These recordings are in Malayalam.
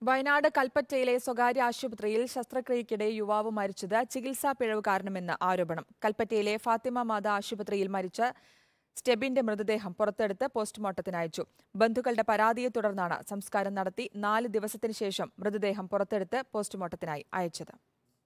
വയനാട് കൽപ്പറ്റയിലെ സ്വകാര്യ ആശുപത്രിയിൽ ശസ്ത്രക്രിയയ്ക്കിടെ യുവാവ് മരിച്ചത് ചികിത്സാ പിഴവ് കാരണമെന്ന് ആരോപണം. കൽപ്പറ്റയിലെ ഫാത്തിമ മാത ആശുപത്രിയിൽ മരിച്ച സ്റ്റെബിന്റെ മൃതദേഹം പുറത്തെടുത്ത് പോസ്റ്റ്മോർട്ടത്തിന് അയച്ചു. ബന്ധുക്കളുടെ പരാതിയെ തുടർന്നാണ് സംസ്കാരം നടത്തി 4 ദിവസത്തിന് ശേഷം മൃതദേഹം പുറത്തെടുത്ത് പോസ്റ്റ്മോർട്ടത്തിനായി അയച്ചത്.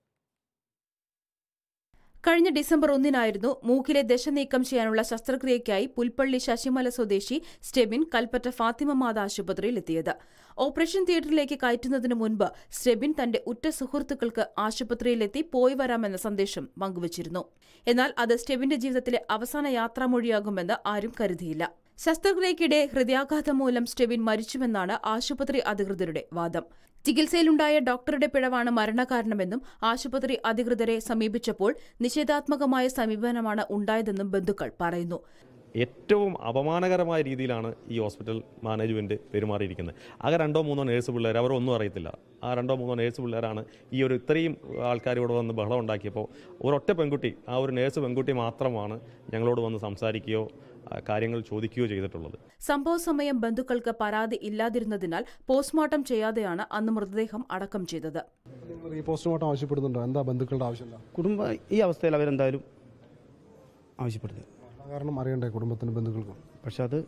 കഴിഞ്ഞ ഡിസംബർ 1-നായിരുന്നു മൂക്കിലെ ദശ നീക്കം ചെയ്യാനുള്ള ശസ്ത്രക്രിയയ്ക്കായി പുൽപ്പള്ളി ശശിമല സ്വദേശി സ്റ്റെബിൻ കൽപ്പറ്റ ഫാത്തിമ മാത ആശുപത്രിയിലെത്തിയത്. ഓപ്പറേഷൻ തിയേറ്ററിലേക്ക് കയറ്റുന്നതിനു മുൻപ് സ്റ്റെബിൻ തന്റെ ഉറ്റ സുഹൃത്തുക്കൾക്ക് ആശുപത്രിയിലെത്തി പോയി വരാമെന്ന സന്ദേശം പങ്കുവച്ചിരുന്നു. എന്നാൽ അത് സ്റ്റെബിന്റെ ജീവിതത്തിലെ അവസാന യാത്രാമൊഴിയാകുമെന്ന് ആരും കരുതിയില്ല. ശസ്ത്രക്രിയയ്ക്കിടെ ഹൃദയാഘാതം മൂലം സ്റ്റെബിൻ മരിച്ചുവെന്നാണ് ആശുപത്രി അധികൃതരുടെ വാദം. ചികിത്സയിലുണ്ടായ ഡോക്ടറുടെ പിഴവാണ് മരണകാരണമെന്നും ആശുപത്രി അധികൃതരെ സമീപിച്ചപ്പോൾ നിഷേധാത്മകമായ സമീപനമാണ് ഉണ്ടായതെന്നും ബന്ധുക്കൾ പറയുന്നു. ഏറ്റവും അപമാനകരമായ രീതിയിലാണ് ഈ ഹോസ്പിറ്റൽ മാനേജ്മെൻറ്റ് പെരുമാറിയിരിക്കുന്നത്. ആകെ 2-3 നേഴ്സ് പിള്ളേർ, അവരൊന്നും അറിയത്തില്ല. ആ 2-3 നേഴ്സ് പിള്ളേരാണ് ഈ ഇത്രയും ആൾക്കാർ ഇവിടെ വന്ന് ബഹളം ഉണ്ടാക്കിയപ്പോൾ ഒരൊറ്റ പെൺകുട്ടി, ആ ഒരു നേഴ്സ് പെൺകുട്ടി മാത്രമാണ് ഞങ്ങളോട് വന്ന് സംസാരിക്കുകയോ കാര്യങ്ങൾ ചോദിക്കുകയോ ചെയ്തിട്ടുള്ളത്. സംഭവ സമയം ബന്ധുക്കൾക്ക് പരാതി ഇല്ലാതിരുന്നതിനാൽ പോസ്റ്റ്മോർട്ടം ചെയ്യാതെയാണ് അന്ന് മൃതദേഹം അടക്കം ചെയ്തത്. ഈ പോസ്റ്റ്മോർട്ടം ആവശ്യപ്പെടുന്നുണ്ടോ? എന്താ ബന്ധുക്കളുടെ ആവശ്യം? കുടുംബം ഈ അവസ്ഥയിൽ അവരെന്തായാലും ആവശ്യപ്പെടുന്നത് കാരണം അറിയണ്ടേ കുടുംബത്തിനും ബന്ധുക്കൾക്കും. പക്ഷെ അത്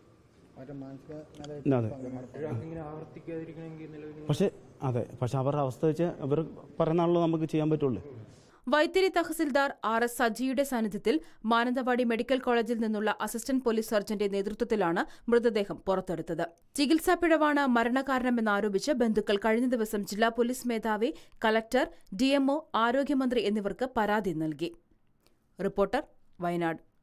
പക്ഷെ അവരുടെ അവസ്ഥ വെച്ച് അവർ പറയുന്നാണല്ലോ നമുക്ക് ചെയ്യാൻ പറ്റുള്ളൂ. വൈത്തിരി തഹസിൽദാർ RS സജിയുടെ സാന്നിധ്യത്തിൽ മാനന്തവാടി മെഡിക്കൽ കോളേജിൽ നിന്നുള്ള അസിസ്റ്റന്റ് പോലീസ് സർജന്റെ നേതൃത്വത്തിലാണ് മൃതദേഹം പുറത്തെടുത്തത്. ചികിത്സാ പിഴവാണ് മരണകാരണമെന്നാരോപിച്ച് ബന്ധുക്കൾ കഴിഞ്ഞ ദിവസം ജില്ലാ പോലീസ് മേധാവി, കലക്ടർ, DMO, ആരോഗ്യമന്ത്രി എന്നിവർക്ക് പരാതി നൽകി. റിപ്പോർട്ടർ, വയനാട്.